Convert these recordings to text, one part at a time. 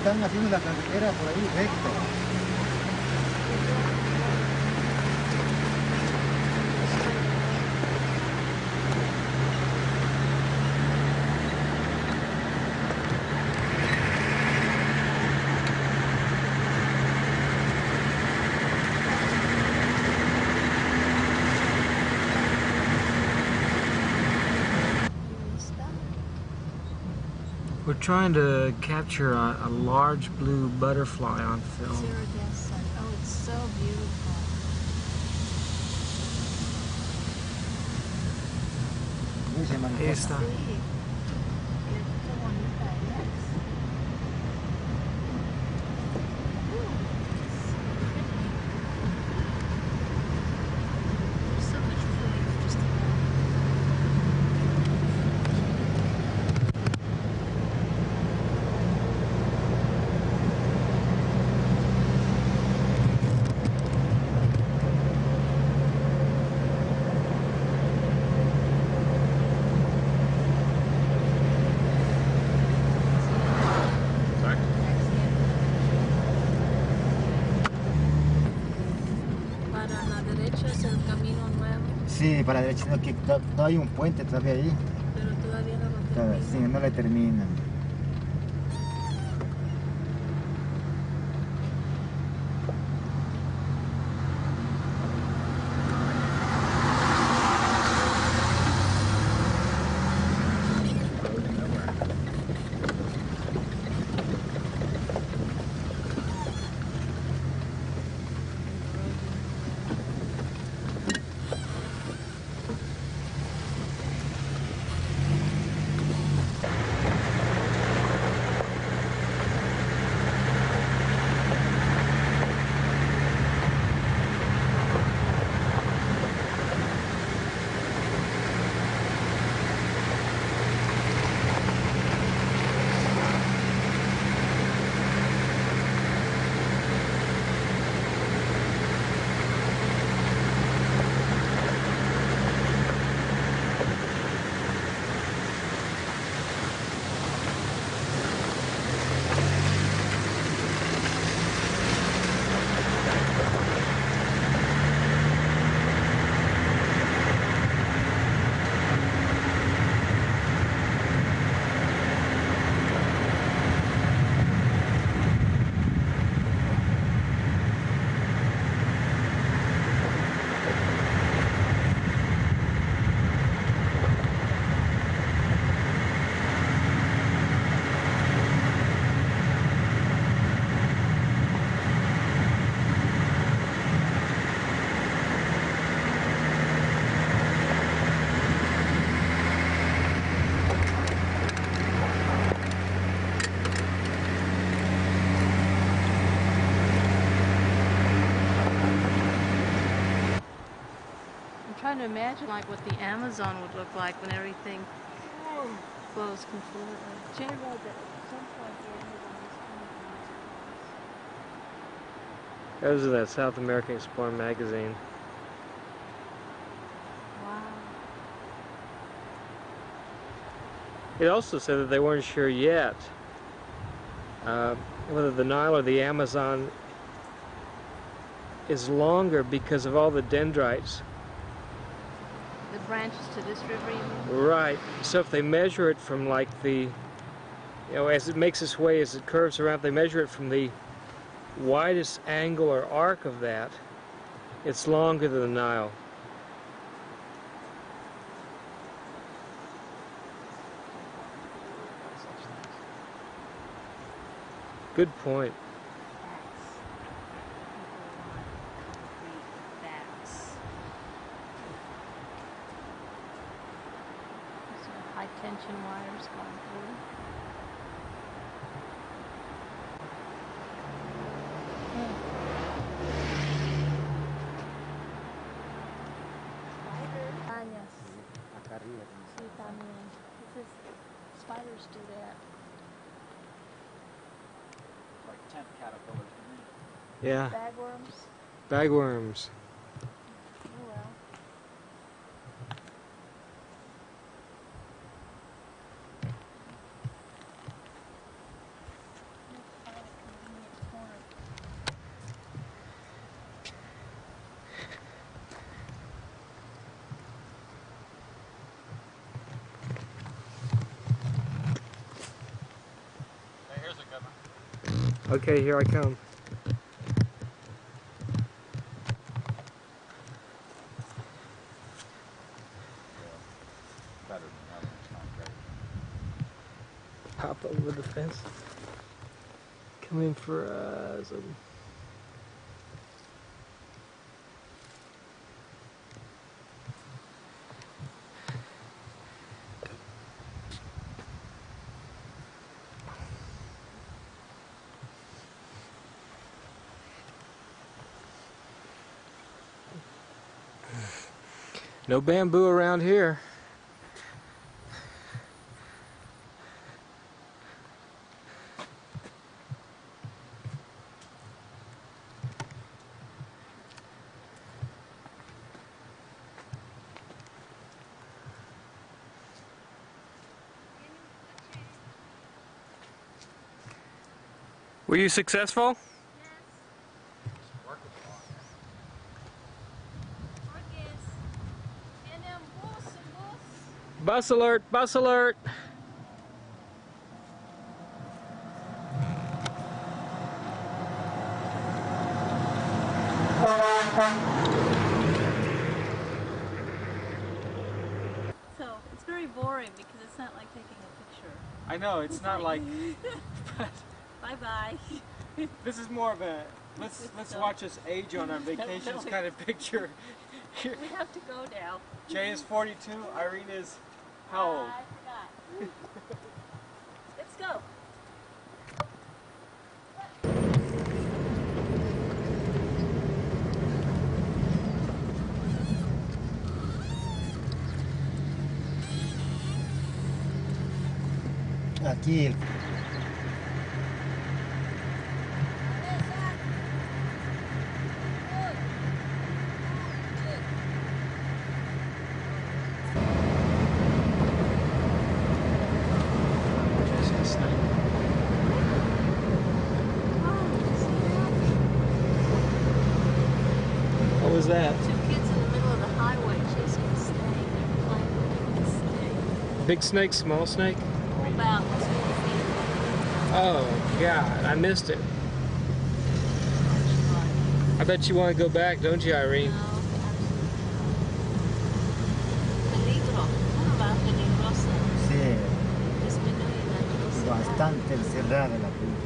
están haciendo la carretera por ahí recto. We're trying to capture a large blue butterfly on film. Oh, it's so beautiful. Ahí está. Sí. Qué bonita es. There's so much food just Sí, para la derecha, no, que no hay un puente todavía ahí. pero todavía no lo termina. Sí, no le terminan. Trying to imagine like what the Amazon would look like when everything flows completely. Jay read that at some point the Amazon was coming. Those are that South American Explorer magazine. Wow. It also said that they weren't sure yet whether the Nile or the Amazon is longer because of all the dendrites. The branches to this river, you mean? Right. So if they measure it from like the, as it makes its way, as it curves around, they measure it from the widest angle or arc of that, it's longer than the Nile. Good point. High tension wires going through. Baños. Sí, también. Because spiders do that. Like tent caterpillars. Yeah. Bagworms. Bagworms. Oh well. Okay, here I come. Better than having it concrete. Hop over the fence. Come in for some. No bamboo around here. Were you successful? Bus alert! Bus alert! So it's very boring because it's not like taking a picture. I know, it's not like... Bye bye. This is more of a let's watch us age on our vacations kind of picture. We have to go now. Jay is 42, Irene is how old? I forgot. Let's go. Aquí. What was that? Two kids in the middle of the highway chasing a snake. They're playing with a snake. Big snake, small snake? About 2 feet. Oh, God, I missed it. I bet you want to go back, don't you, Irene? No, peligro. Una peligrosa. Sí, Disminuye la velocidad. bastante encerrada la película.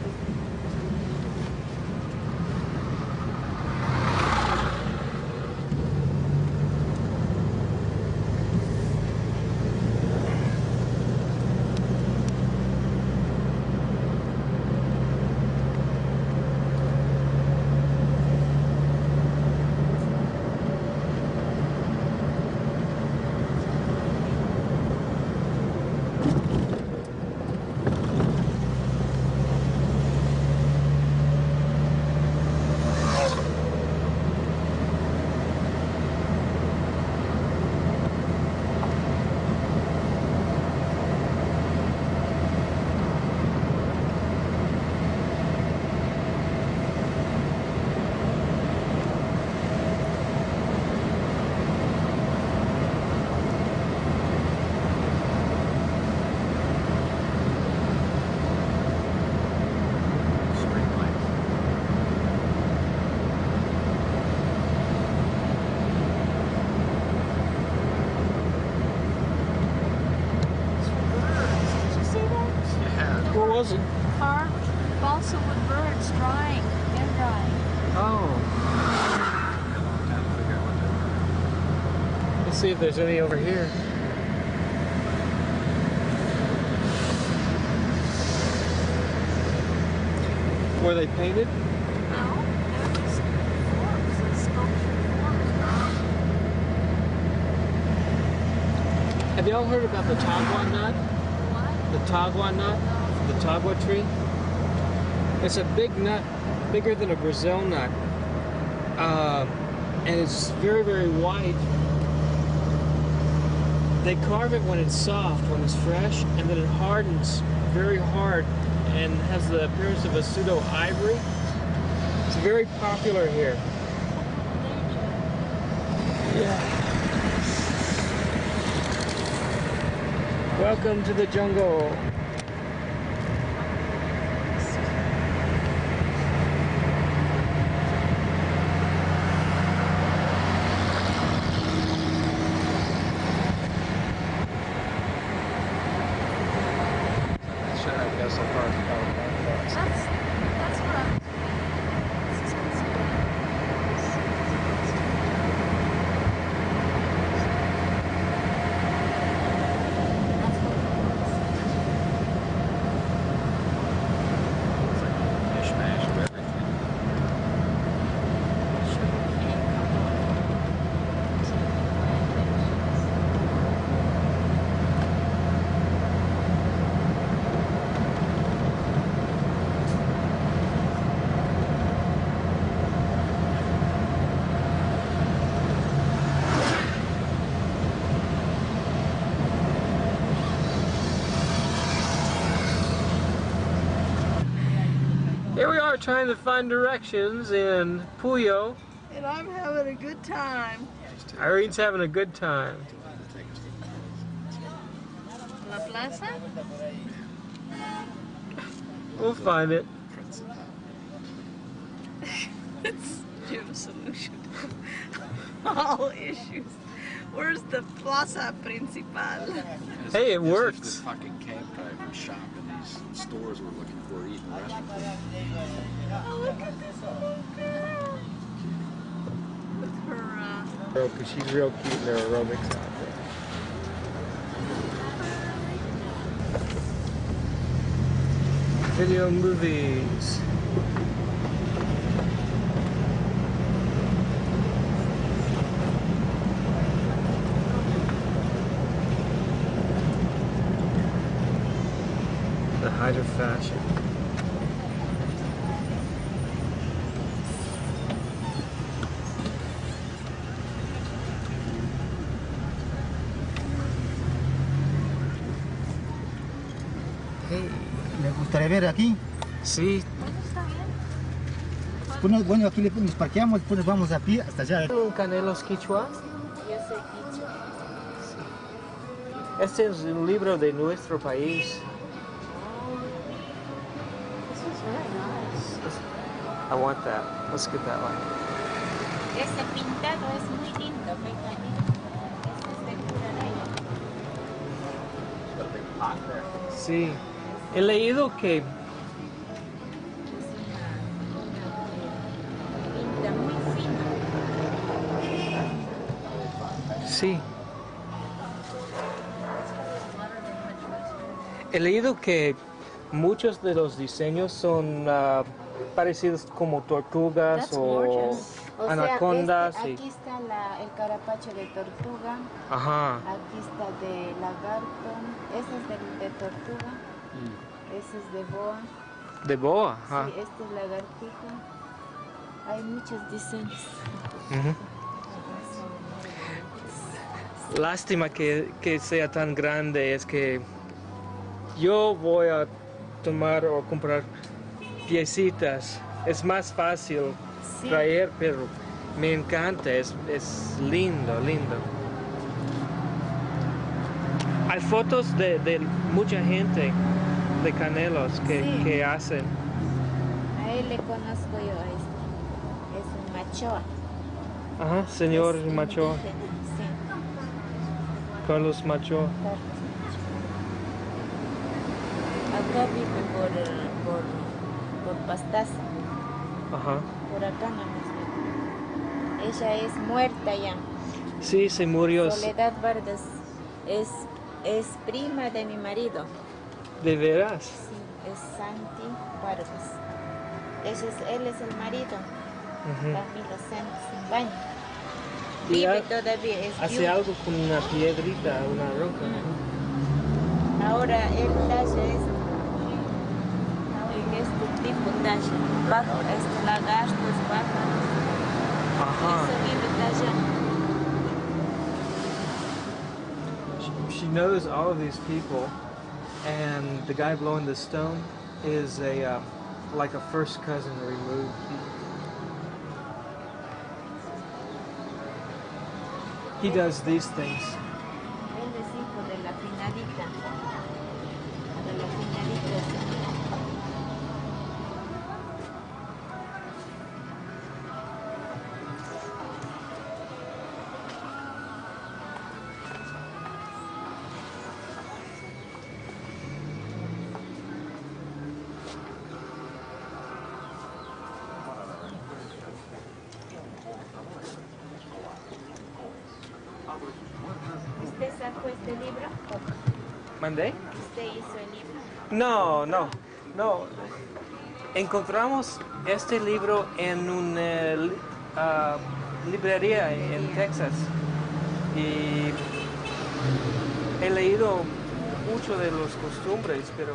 Where was it? Car, balsa wood birds drying. They're drying. Oh. Let's see if there's any over here. Were they painted? No, they're just forms and sculptured forms. Have y'all heard about the tagua nut? What? The tagua nut? The tagua tree? It's a big nut, bigger than a Brazil nut. And it's very, very white. They carve it when it's soft, when it's fresh, and then it hardens very hard and has the appearance of a pseudo ivory. It's very popular here. Yeah. Welcome to the jungle. trying to find directions in Puyo. And I'm having a good time. Irene's having a good time. La Plaza? We'll find it. It's Jim's solution to all issues. Where's the Plaza Principal? Hey, it This works. is the fucking cab driver shop in these stores we're looking for eating restaurants. Oh, look at this little girl. With her, Because she's real cute in her aerobics outfit. Video movies. The height of fashion. Hey. ¿Les gustaría ver aquí? Sí. Bueno, aquí nos parqueamos, después nos vamos a pie hasta allá. ¿Un Canelos Quichua? yo soy Quichua. Este es un libro de nuestro país. This is very nice. I want that. Let's get that one. Ese pintado es muy lindo, fíjate. Ese es de curaray. Sí. He leído que Pinta muy fino. sí. He leído que muchos de los diseños son parecidos como tortugas That's o gorgeous. O sea, anacondas. aquí está el carapacho de tortuga, Ajá. aquí está de lagarto, ese es de tortuga, ese es de boa, De boa. Ajá. sí, este es lagartija. Hay muchos diseños. Ujú. Lástima que sea tan grande, es que yo voy a tomar o comprar piecitas. Es más fácil Sí. traer, pero me encanta, es lindo, lindo. Hay fotos de mucha gente de Canelos Sí. que hacen. A él le conozco yo a es un machoa. Ajá, señor Es Macho, indígena, sí, Carlos Macho. Carlos Machoa. Acá vive por Pastaza, Ajá. por acá no nos vive. Ella es muerta ya. Sí, se murió. Soledad Vargas es prima de mi marido. ¿De veras? Sí, es Santi Vargas. Él es el marido. Ujú. Camilo Santos Baños. Y Vive todavía, es hace viudo. algo con una piedrita, una roca. Ahora él talla en este tipo talla. Bajo, lagartos, pájaros. Ajá. Eso vive tallando. She knows all of these people, and the guy blowing the stone is like a first cousin removed. He does these things. Él es hijo de la finadita. De la finadita. ¿Usted sacó este libro? ¿Mandé? ¿Usted hizo el libro? No. Encontramos este libro en una librería en Texas y he leído mucho de las costumbres, pero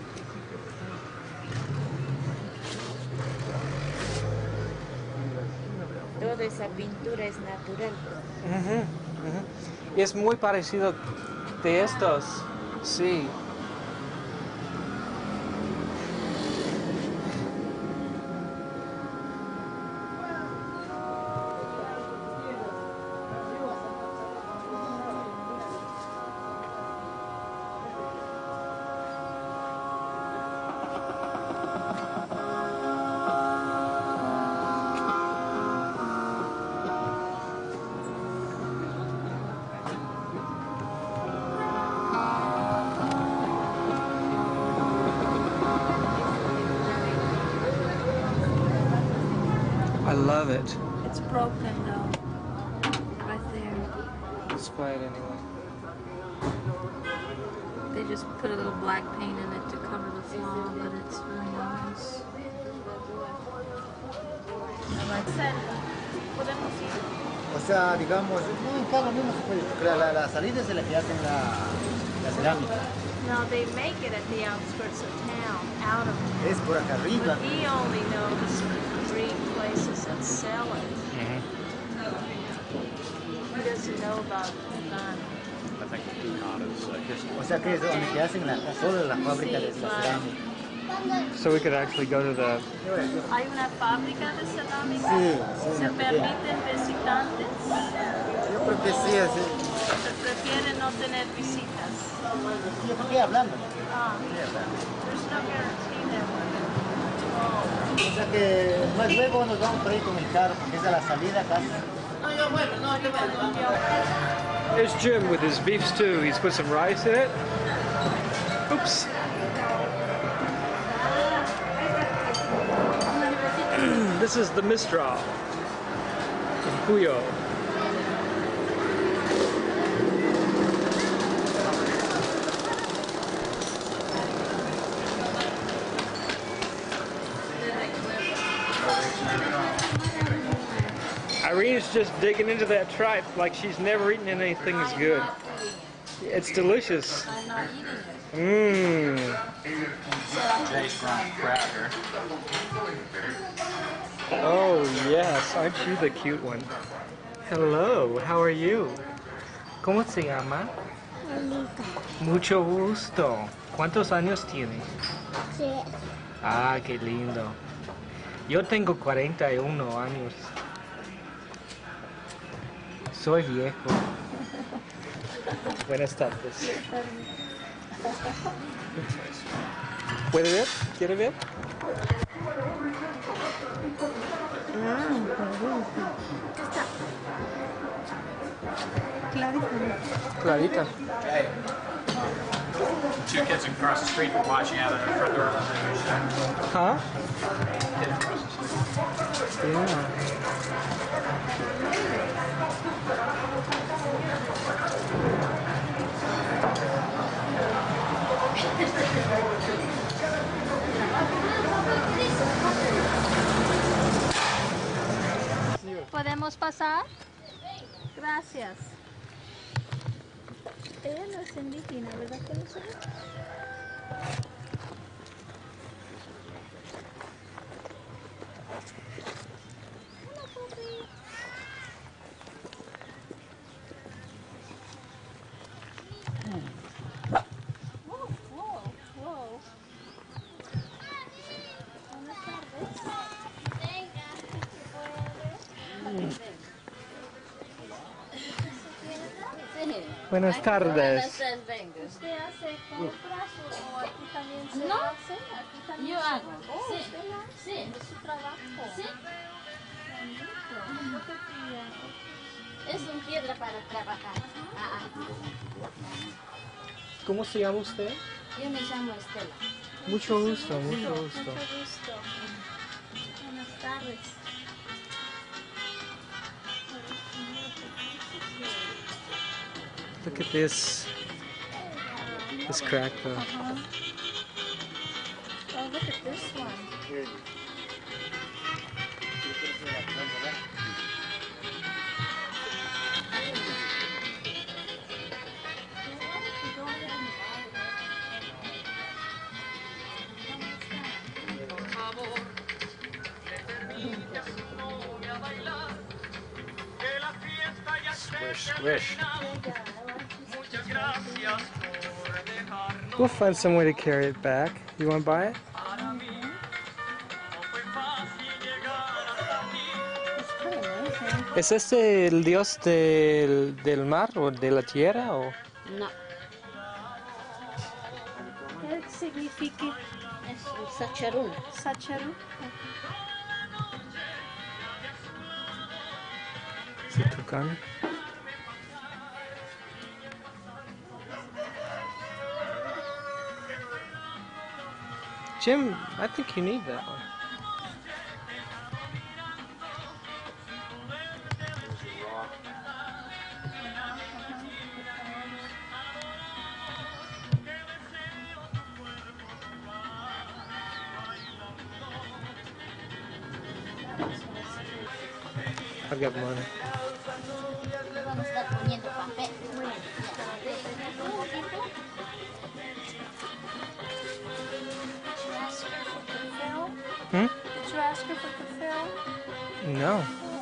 Toda esa pintura es natural. ujú, ujú. Y es muy parecido de estos, sí. love it. It's broken though. Right there. Let's buy it anyway. They just put a little black paint in it to cover the flaw, but it's really nice. Podemos ir. O sea, digamos, no, en cada mismo se puede, porque la salida es la que hacen la cerámica. No, they make it at the outskirts of town, out of town. Es por acá arriba. But he only knows 3 places that sell it. He doesn't know about Ghana. I think Canelos. O sea, que es donde que hacen toda la fábrica de la cerámica. So we could actually go to the... ¿Hay una fábrica de cerámica? Sí, ¿Se permiten visitantes? Yo creo que sí, así. ¿Se prefiere no tener visitas? Yo estoy hablando. There's no guarantee there. O sea que más luego nos vamos por ahí con el carro, porque es a la salida casi. There's Jim with his beef stew. He's put some rice in it. Oops. This is the Mistral from Puyo. Irene's just digging into that tripe like she's never eaten anything as good. It's delicious. Mmm. Nice brown cracker. Oh yes, aren't you the cute one? Hello, how are you? ¿Cómo se llama? Mucho gusto. ¿Cuántos años tiene? Ah, qué lindo. Yo tengo 41 años. Soy viejo. Buenas tardes. ¿Puede ver? ¿Quiere ver? Clarita. Hey. 2 kids across the street were watching out of the front door. Huh? Kid across the street. Yeah. ¿Podemos pasar? Gracias. Ella no es indígena, ¿verdad que no sé? Buenas tardes. ¿Usted hace compras o aquí también se No. hace? Aquí también Yo se- hago. Oh, Sí. ¿usted lo hace? Sí. ¿Es su trabajo? Sí, Bonito. ¿Qué tía? es una piedra para trabajar. ¿Cómo se llama usted? Yo me llamo Estela. Mucho gusto, mucho gusto. Mucho gusto. Buenas tardes. Look at this crack though. Oh, look at this one. Swish, swish. We'll find some way to carry it back. You want to buy it? ¿Es este el dios del mar o de la tierra? O? No, ¿Qué significa es un sacharún. sacharu? ¿Es el tucán? Jim, I think you need that one. I'll get money. Vamos a estar poniendo papel. Hmm? Did you ask her for the film? No.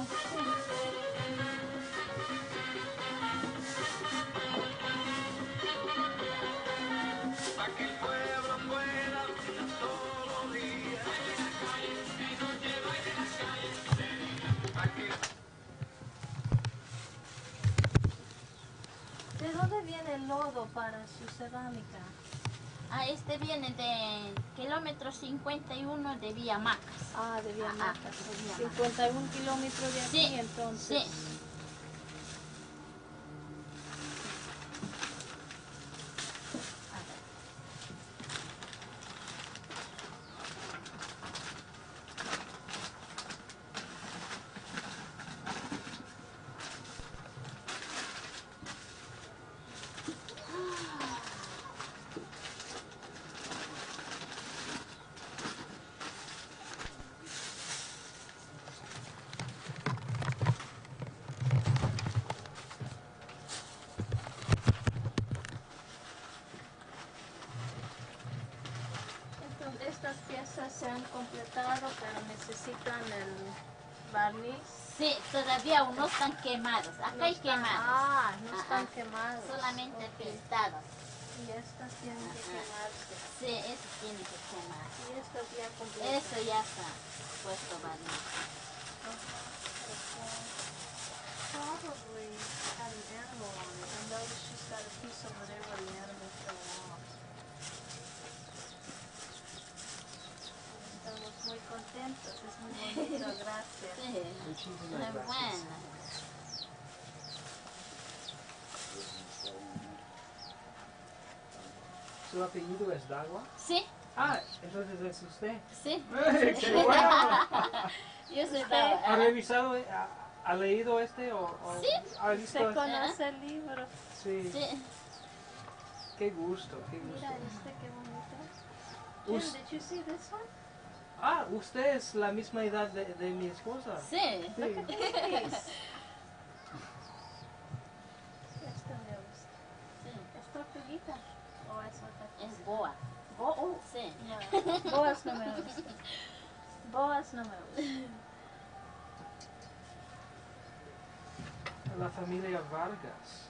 ¿De dónde viene el lodo para su cerámica? Ah, este viene de kilómetro 51 de Villamacas. Ah, de Villamacas. de Villamacas. 51 kilómetros de aquí, Sí, entonces. sí. Entonces, estas piezas se han completado, pero necesitan el barniz. Sí, todavía aún no están quemados. Acá hay quemados. Ah, no Ajá. están quemados. Solamente Ok. pintados. Y estas tienen que quemarse. Sí, eso tiene que quemar. Y estas ya completas. Eso ya está puesto barniz. Probably had an animal on it. I noticed she's got a piece over there where the animal fell off. Estamos muy contentos, es muy bonito, gracias. Sí, muy buena. ¿Su apellido es Dagua? Sí, Ah, entonces es usted. sí. ¡Qué bueno! Yo soy ¿Ha Dava. revisado, ha leído este o Sí. ha visto? Se conoce el libro. Sí. Sí. Qué gusto, qué gusto. Mira este, qué bonito. Jim, Us- did you see this one? Ah, usted es la misma edad de mi esposa. Sí. Sí. Please. Este me gusta. Sí. ¿Es tortuguita? ¿O es otra cosa? Es boa. Sí. No, boas no me gustan. Boas no me gustan. La familia Vargas.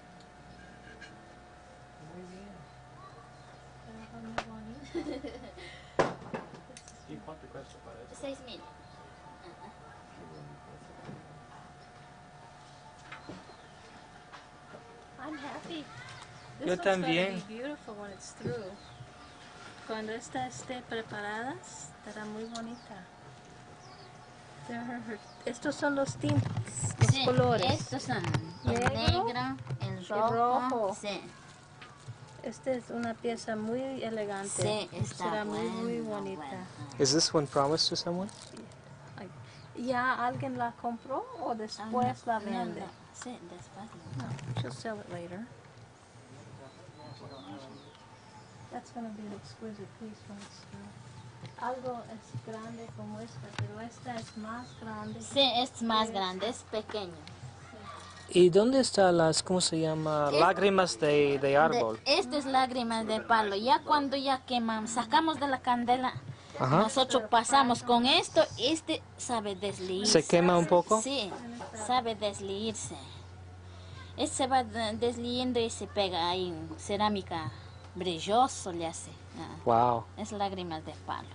Muy bien. Pero son muy bonitos. ¿Y cuánto cuesta para eso? 6,000. I'm happy. This Yo one's gonna también. be beautiful when it's through. Cuando esta esté preparada, estará muy bonita. Estos son los tintes, los Sí, colores. estos son el Negro, negro, el el rojo. rojo. Sí, Esta es una pieza muy elegante. sí, está Será muy, muy bueno, bonita. bueno. Is this one promised to someone? ¿Ya alguien la compró o después la vende? No, sí, después. No, she'll sell it later. That's going to be an exquisite piece when it's through. Algo es grande como esta, pero esta es más grande. Sí, es más grande, es pequeño. ¿Y dónde están las, cómo se llama, lágrimas de árbol? Esto es lágrimas de palo. Ya cuando ya quemamos, sacamos de la candela, Ajá. nosotros pasamos con esto, este sabe deslizarse. ¿Se quema un poco? Sí, sabe deslizarse. Este se va deslizando y se pega ahí en cerámica brilloso le hace. Wow. Es lágrimas de palo.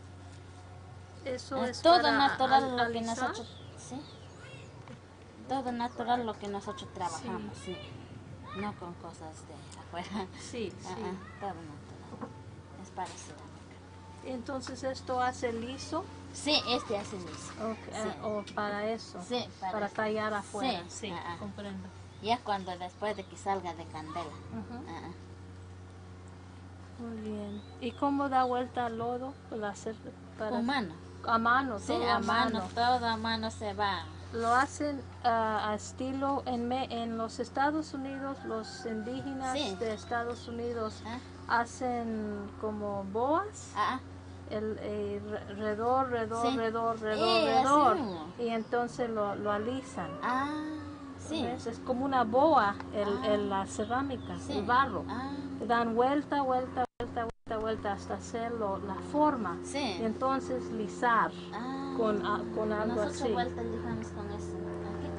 Eso Es es todo para natural lo que alisar. nosotros, sí. Todo natural lo que nosotros trabajamos, sí. No con cosas de afuera. Sí, sí. Todo natural. Es para cerámica. Entonces esto hace liso. Sí, este hace liso. Sí. O para eso. Sí, Para eso. tallar afuera. Sí, Sí, ah, ah. comprendo. Ya cuando después de que salga de candela. Ujú. Ah, ah. Muy bien. ¿Y cómo da vuelta al lodo? Para hacer, Con mano. a mano, Sí, todo a mano, todo a mano se va. Lo hacen a estilo en los Estados Unidos, los indígenas Sí. de Estados Unidos Ah. hacen como boas Ah, redor, Sí. redor, así mismo. y entonces lo alisan. Ah, sí. ¿Ves? Es como una boa la cerámica, Sí. el barro. Ah, Dan vuelta, vuelta, vuelta, vuelta, vuelta hasta hacerlo la forma. sí. Y entonces lisar Ah, con algo nosotros así. vueltas lijamos con eso. Aquí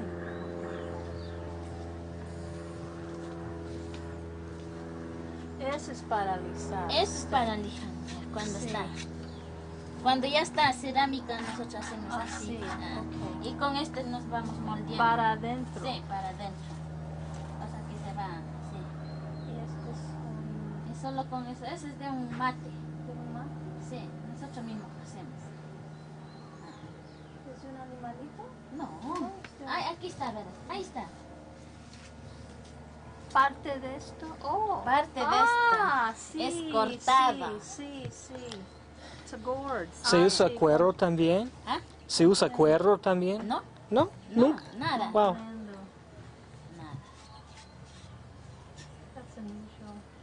tengo. Eso es para lisar. Eso es para lijar, cuando Sí. está. Cuando ya está cerámica, nosotros hacemos Ah, así. sí, Ah, ok. Y con este nos vamos moldeando. Para adentro. Sí, para adentro. O sea que se va, sí. Y esto es Y solo con eso. Eso es de un mate. un mate. Sí, nosotros mismos lo hacemos. ¿Es un animalito? No. Ay, aquí está, ¿verdad? Ahí está. Parte de esto. Oh. Parte de ah, esto. Sí, Es cortada. Sí, sí. It's a gourd. ¿Se usa cuero también? ¿Ah? ¿Se usa cuero también? No, ¿No? no, ¿Nunca? nada. Wow. Tremendo. Nada. That's unusual.